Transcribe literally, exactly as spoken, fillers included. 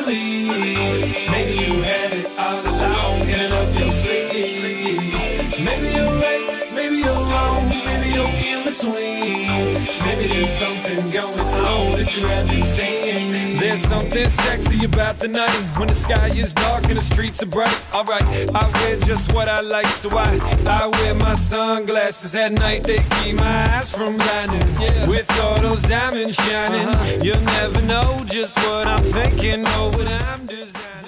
believe. Maybe you had it all along, hidden up your sleeve. Maybe you're right, maybe you're wrong, maybe you're in between. Maybe there's something going on that you haven't seen. There's something sexy about the night when the sky is dark and the streets are bright. Alright, I wear just what I like, so I, I wear my sunglasses at night. They keep my eyes from blinding, yeah. With all those diamonds shining, uh-huh. You'll never know just what I'm thinking or what I'm designing.